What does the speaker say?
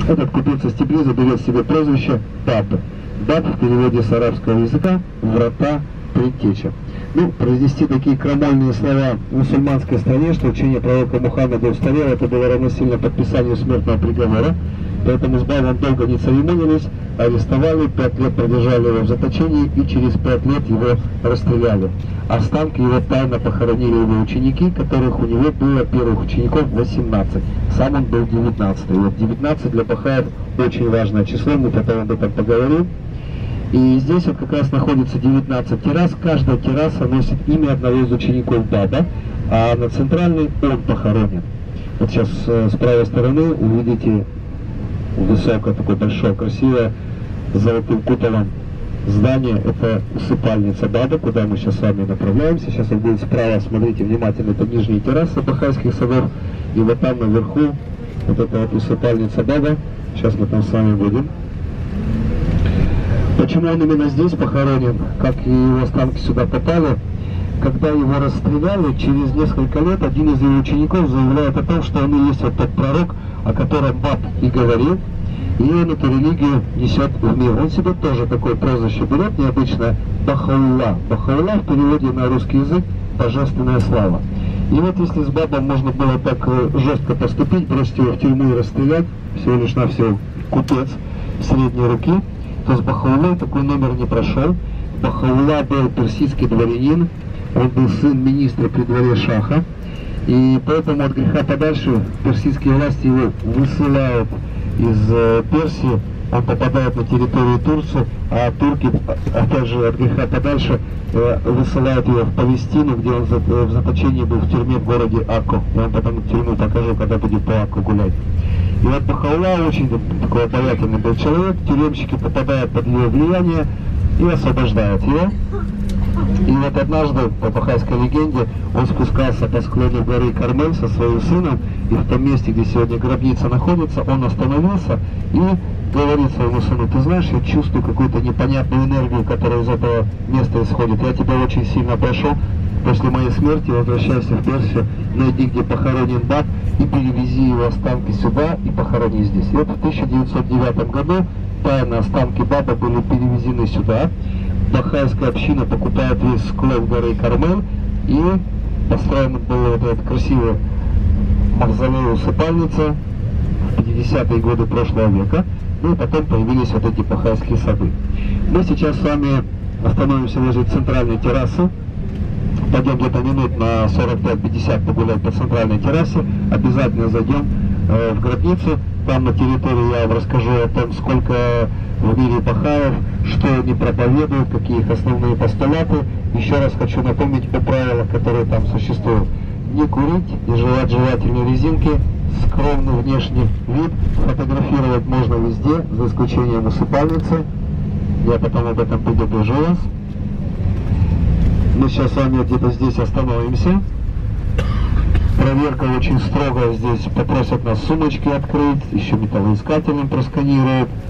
Этот купец из Тибриза берет себе прозвище Баб. Баб в переводе с арабского языка врата, предтеча. Ну, произнести такие крамольные слова в мусульманской стране, что учение пророка Мухаммада устарело, это было равносильно подписанию смертного приговора. Поэтому с Бабом долго не церемонились, арестовали, 5 лет продержали его в заточении и через 5 лет его расстреляли. Останки его тайно похоронили его ученики, которых у него было первых учеников 18. Сам он был 19. И вот 19 для бахаев очень важное число, мы потом об этом поговорим. И здесь вот как раз находится 19 террас. Каждая терраса носит имя одного из учеников Баба, а на центральной он похоронен. Вот сейчас с правой стороны увидите высокое, такое большое, красивое, с золотым куполом здание. Это усыпальница Баба, куда мы сейчас с вами направляемся. Сейчас вы будете справа, смотрите внимательно, это нижние террасы бахайских садов. И вот там наверху вот эта вот усыпальница Баба. Сейчас мы там с вами будем. Почему он именно здесь похоронен, как и его останки сюда попали? Когда его расстреляли, через несколько лет один из его учеников заявляет о том, что он и есть вот тот пророк, о котором Баб и говорил, и он эту религию несет в мир. Он себе тоже такое прозвище берет, необычное, Бахаулла. Бахаулла в переводе на русский язык божественная слава. И вот если с Бабом можно было так жестко поступить, бросить его в тюрьму и расстрелять, всего лишь навсего купец средней руки, то с Бахауллой такой номер не прошел. Бахаулла был персидский дворянин, он был сын министра при дворе шаха, и поэтому от греха подальше персидские власти его высылают из Персии, он попадает на территорию Турции, а турки, опять же, от греха подальше высылают его в Палестину, где он в заточении был в тюрьме в городе Акко. Я вам потом тюрьму покажу, когда будем по Акко гулять. И вот Бахаулла очень такой обаятельный был человек, тюремщики попадают под его влияние и освобождают его. И вот однажды, по бахайской легенде, он спускался по склону горы Кармель со своим сыном, и в том месте, где сегодня гробница находится, он остановился и говорит своему сыну: ты знаешь, я чувствую какую-то непонятную энергию, которая из этого места исходит. Я тебя очень сильно прошу, после моей смерти возвращайся в Персию, найди, где похоронен Баб, и перевези его останки сюда и похорони здесь. И вот в 1909 году тайно останки Баба были перевезены сюда. Бахайская община покупает весь склон горы Кармель, и построен был вот этот красивый мавзолей усыпальница в 50-е годы прошлого века. Ну и потом появились вот эти бахайские сады. Мы сейчас с вами остановимся возле центральной террасы. Пойдем где-то минут на 45-50 погулять по центральной террасе. Обязательно зайдем в гробницу. Там на территории я вам расскажу о том, сколько в мире бахаев, что они проповедуют, какие их основные постулаты. Еще раз хочу напомнить о правилах, которые там существуют. Не курить, не жевать жевательные резинки, скромный внешний вид, фотографировать можно везде, за исключением усыпальницы. Я потом об этом предупрежу вас. Мы сейчас с вами где-то здесь остановимся. Проверка очень строгая, здесь попросят нас сумочки открыть, еще металлоискателем просканируют.